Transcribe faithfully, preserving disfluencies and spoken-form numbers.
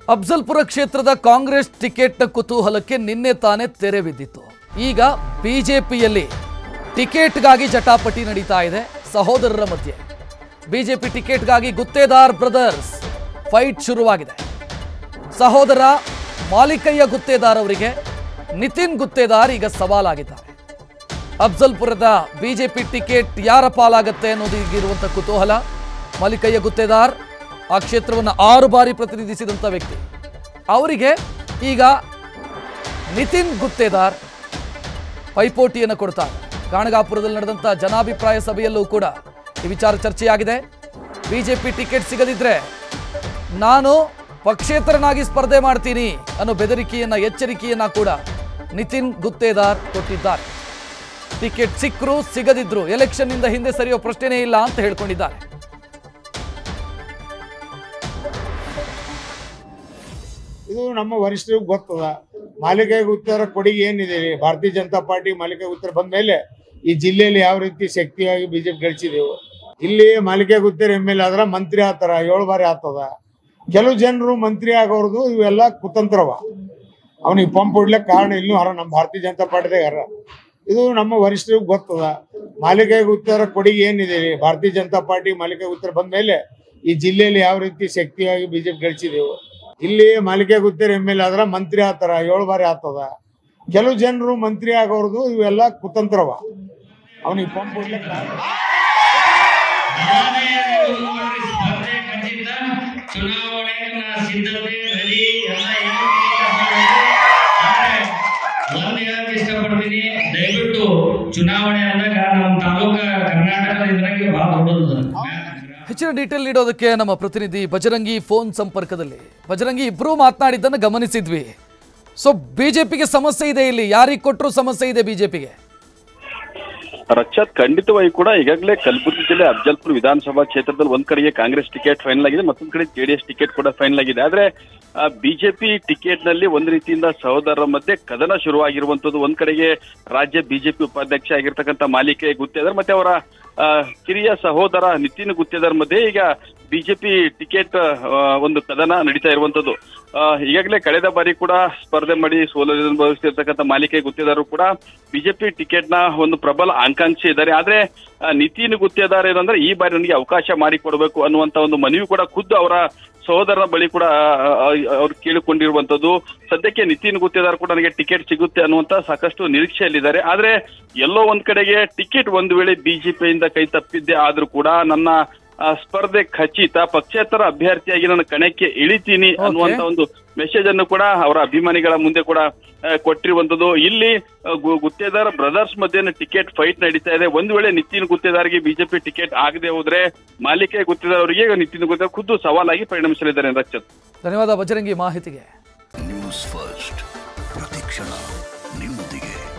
ಅಫ್ಜಲ್ಪುರ ಕ್ಷೇತ್ರದ ಕಾಂಗ್ರೆಸ್ ಟಿಕೆಟ್ ಕುತೂಹಲಕ್ಕೆ ನಿನ್ನೆ ತಾನೇ ತೆರೆ ಬಿದ್ದಿತ್ತು. ಈಗ ಬಿಜೆಪಿಯಲ್ಲಿ ಟಿಕೆಟ್ಗಾಗಿ ಜಟಾಪಟಿ ನಡೀತಾ ಇದೆ ಸಹೋದರರ ಮಧ್ಯೆ. ಬಿಜೆಪಿ ಟಿಕೆಟ್ಗಾಗಿ ಗುತ್ತೇದಾರ್ ಬ್ರದರ್ಸ್ ಫೈಟ್ ಶುರುವಾಗಿದೆ. ಸಹೋದರ ಮಾಲಿಕಯ್ಯ ಗುತ್ತೇದಾರ್ ಅವರಿಗೆ ನಿತಿನ್ ಗುತ್ತೇದಾರ್ ಈಗ ಸವಾಲಾಗಿದ್ದಾರೆ. ಅಫ್ಜಲ್ಪುರದ ಬಿಜೆಪಿ ಟಿಕೆಟ್ ಯಾರ ಪಾಲಾಗುತ್ತೆ ಅನ್ನೋದು ಈಗಿರುವಂಥ ಕುತೂಹಲ. ಮಾಲಿಕಯ್ಯ ಗುತ್ತೇದಾರ್ ಆ ಕ್ಷೇತ್ರವನ್ನು ಆರು ಬಾರಿ ಪ್ರತಿನಿಧಿಸಿದಂಥ ವ್ಯಕ್ತಿ. ಅವರಿಗೆ ಈಗ ನಿತಿನ್ ಗುತ್ತೇದಾರ್ ಪೈಪೋಟಿಯನ್ನು ಕೊಡ್ತಾರೆ. ಗಾಣಗಾಪುರದಲ್ಲಿ ನಡೆದಂಥ ಜನಾಭಿಪ್ರಾಯ ಸಭೆಯಲ್ಲೂ ಕೂಡ ಈ ವಿಚಾರ ಚರ್ಚೆಯಾಗಿದೆ. ಬಿಜೆಪಿ ಟಿಕೆಟ್ ಸಿಗದಿದ್ರೆ ನಾನು ಪಕ್ಷೇತರನಾಗಿ ಸ್ಪರ್ಧೆ ಮಾಡ್ತೀನಿ ಅನ್ನೋ ಬೆದರಿಕೆಯನ್ನ ಎಚ್ಚರಿಕೆಯನ್ನ ಕೂಡ ನಿತಿನ್ ಗುತ್ತೇದಾರ್ ಕೊಟ್ಟಿದ್ದಾರೆ. ಟಿಕೆಟ್ ಸಿಕ್ಕರು ಸಿಗದಿದ್ರು ಎಲೆಕ್ಷನ್ ನಿಂದ ಹಿಂದೆ ಸರಿಯೋ ಪ್ರಶ್ನೆನೇ ಇಲ್ಲ ಅಂತ ಹೇಳ್ಕೊಂಡಿದ್ದಾರೆ. ಇದು ನಮ್ಮ ವರಿಷ್ಠರಿಗೆ ಗೊತ್ತದ. ಮಾಲಿಕಯ್ಯ ಗುತ್ತೇದಾರ್ ಕೊಡುಗೆ ಏನಿದೆ, ಭಾರತೀಯ ಜನತಾ ಪಾರ್ಟಿ ಮಾಲಿಕಯ್ಯ ಗುತ್ತೇದಾರ್ ಬಂದ ಮೇಲೆ ಈ ಜಿಲ್ಲೆಯಲ್ಲಿ ಯಾವ ರೀತಿ ಶಕ್ತಿಯಾಗಿ ಬಿಜೆಪಿ ಗಳಿಸಿದೆವು. ಇಲ್ಲಿ Malikayya Guttedar M L A ಆದ್ರ ಮಂತ್ರಿ ಆತಾರ, ಏಳು ಬಾರಿ ಆಗ್ತದ. ಕೆಲವು ಜನರು ಮಂತ್ರಿ ಆಗೋರ್ದು ಇವೆಲ್ಲ ಕುತಂತ್ರವ. ಅವನಿಗೆ ಪಂಪ್ ಹೊಡ್ಲಿಕ್ಕೆ ಕಾರಣ ಇಲ್ಲೂ ಹರ ನಮ್ಮ ಭಾರತೀಯ ಜನತಾ ಪಾರ್ಟಿದಾಗ ಹರ. ಇದು ನಮ್ಮ ವರಿಷ್ಠರಿಗೆ ಗೊತ್ತದ. ಮಾಲಿಕಯ್ಯ ಗುತ್ತೇದಾರ್ ಕೊಡುಗೆ ಏನಿದೆ, ಭಾರತೀಯ ಜನತಾ ಪಾರ್ಟಿ ಮಾಲಿಕಯ್ಯ ಗುತ್ತೇದಾರ್ ಬಂದ ಮೇಲೆ ಈ ಜಿಲ್ಲೆಯಲ್ಲಿ ಯಾವ ರೀತಿ ಶಕ್ತಿಯಾಗಿ ಬಿಜೆಪಿ ಗಳಿಸಿದೆವು. ಇಲ್ಲಿ Malikayya Guttedar M L A ಆದ್ರ ಮಂತ್ರಿ ಆತಾರ, ಏಳು ಬಾರಿ ಆಗ್ತದ. ಕೆಲವು ಜನರು ಮಂತ್ರಿ ಆಗೋರ್ದು ಇವೆಲ್ಲ ಕುತಂತ್ರವ. ಅವನಿಗೆ ಪಂಪ್ ಹೊಡ್ಲಿಕ್ಕೆ ಕಾರಣ ಇಷ್ಟಪಡ್ತೀನಿ. ದಯವಿಟ್ಟು ಚುನಾವಣೆ ಅಂದಾಗ ನಮ್ಮ ತಾಲೂಕ ಕರ್ನಾಟಕದ ಇದ್ರಾಗೆ ಬಹಳ ದೊಡ್ಡದು. ಹೆಚ್ಚಿನ ಡೀಟೇಲ್ ನೀಡೋದಕ್ಕೆ ನಮ್ಮ ಪ್ರತಿನಿಧಿ ಬಜರಂಗಿ ಫೋನ್ ಸಂಪರ್ಕದಲ್ಲಿ. ಬಜರಂಗಿ, ಇಬ್ರು ಮಾತನಾಡಿದ್ದನ್ನು ಗಮನಿಸಿದ್ವಿ. ಸೊ ಬಿಜೆಪಿಗೆ ಸಮಸ್ಯೆ ಇದೆ, ಇಲ್ಲಿ ಯಾರಿಗೆ ಕೊಟ್ಟರು ಸಮಸ್ಯೆ ಇದೆ ಬಿಜೆಪಿಗೆ. ರಕ್ಷಾತ್, ಖಂಡಿತವಾಗಿ ಕೂಡ ಈಗಾಗಲೇ ಕಲಬುರಗಿ ಜಿಲ್ಲೆ ಅಫ್ಜಲ್ಪುರ ವಿಧಾನಸಭಾ ಕ್ಷೇತ್ರದಲ್ಲಿ ಒಂದ್ ಕಡೆಗೆ ಕಾಂಗ್ರೆಸ್ ಟಿಕೆಟ್ ಫೈನಲ್ ಆಗಿದೆ, ಮತ್ತೊಂದ್ ಕಡೆ ಜೆಡಿಎಸ್ ಟಿಕೆಟ್ ಕೂಡ ಫೈನಲ್ ಆಗಿದೆ. ಆದ್ರೆ ಬಿಜೆಪಿ ಟಿಕೆಟ್ ನಲ್ಲಿ ಒಂದ್ ರೀತಿಯಿಂದ ಸಹೋದರರ ಮಧ್ಯೆ ಕದನ ಶುರುವಾಗಿರುವಂತದ್ದು. ಒಂದ್ ಕಡೆಗೆ ರಾಜ್ಯ ಬಿಜೆಪಿ ಉಪಾಧ್ಯಕ್ಷ ಆಗಿರ್ತಕ್ಕಂಥ ಮಾಲಿಕಯ್ಯ ಗುತ್ತೇದಾರ್ ಮತ್ತೆ ಅವರ ಕಿರಿಯ ಸಹೋದರ ನಿತಿನ್ ಗುತ್ತೇದಾರ್ ಮಧ್ಯೆ ಈಗ ಬಿಜೆಪಿ ಟಿಕೆಟ್ ಒಂದು ಕದನ ನಡೀತಾ ಇರುವಂತದ್ದು. ಈಗಾಗಲೇ ಕಳೆದ ಬಾರಿ ಕೂಡ ಸ್ಪರ್ಧೆ ಮಾಡಿ ಸೋಲನ್ನು ಅನುಭವಿಸಿರ್ತಕ್ಕಂಥ ಮಾಲಿಕಯ್ಯ ಗುತ್ತೇದಾರ್ ಕೂಡ ಬಿಜೆಪಿ ಟಿಕೆಟ್ ನ ಒಂದು ಪ್ರಬಲ ಆಕಾಂಕ್ಷಿ ಇದ್ದಾರೆ. ಆದ್ರೆ ನಿತಿನ್ ಗುತ್ತೇದಾರ್ ಏನಂದ್ರೆ ಈ ಬಾರಿ ನನಗೆ ಅವಕಾಶ ಮಾಡಿಕೊಡ್ಬೇಕು ಅನ್ನುವಂತ ಒಂದು ಮನವಿ ಕೂಡ ಖುದ್ದು ಅವರ ಸಹೋದರನ ಬಳಿ ಕೂಡ ಅವ್ರು ಕೇಳಿಕೊಂಡಿರುವಂತದ್ದು. ಸದ್ಯಕ್ಕೆ ನಿತಿನ್ ಗುತ್ತೇದಾರ್ ಕೂಡ ನನಗೆ ಟಿಕೆಟ್ ಸಿಗುತ್ತೆ ಅನ್ನುವಂತ ಸಾಕಷ್ಟು ನಿರೀಕ್ಷೆಯಲ್ಲಿದ್ದಾರೆ. ಆದ್ರೆ ಎಲ್ಲೋ ಒಂದ್ ಕಡೆಗೆ ಟಿಕೆಟ್ ಒಂದು ವೇಳೆ ಬಿಜೆಪಿಯಿಂದ ಕೈ ತಪ್ಪಿದ್ದೆ ಆದ್ರೂ ಕೂಡ ನನ್ನ ಸ್ಪರ್ಧೆ ಖಚಿತ, ಪಕ್ಷೇತರ ಅಭ್ಯರ್ಥಿಯಾಗಿ ನನ್ನ ಕಣಕ್ಕೆ ಇಳಿತೀನಿ ಅನ್ನುವಂತ ಒಂದು ಮೆಸೇಜ್ ಅನ್ನು ಕೂಡ ಅವರ ಅಭಿಮಾನಿಗಳ ಮುಂದೆ ಕೂಡ ಕೊಟ್ಟಿರುವಂತದ್ದು. ಇಲ್ಲಿ ಗುತ್ತೇದಾರ್ ಬ್ರದರ್ಸ್ ಮಧ್ಯೆ ಟಿಕೆಟ್ ಫೈಟ್ ನಡೀತಾ ಇದೆ. ಒಂದ್ ವೇಳೆ ನಿತಿನ್ ಗುತ್ತೇದಾರ್ಗೆ ಬಿಜೆಪಿ ಟಿಕೆಟ್ ಆಗದೆ ಹೋದ್ರೆ ಮಾಲಿಕಯ್ಯ ಗುತ್ತೇದಾರ್ ಅವರಿಗೆ ನಿತಿನ್ ಗುತ್ತೇದಾರ್ ಖುದ್ದು ಸವಾಲಾಗಿ ಪರಿಣಮಿಸಲಿದ್ದಾರೆ. ರಕ್ಷತ್, ಧನ್ಯವಾದ ಬಜರಂಗಿ ಮಾಹಿತಿಗೆ. ನ್ಯೂಸ್ ಫಸ್ಟ್ ಪ್ರತಿಕ್ಷಣ ನಿಮ್ಮೊಂದಿಗೆ.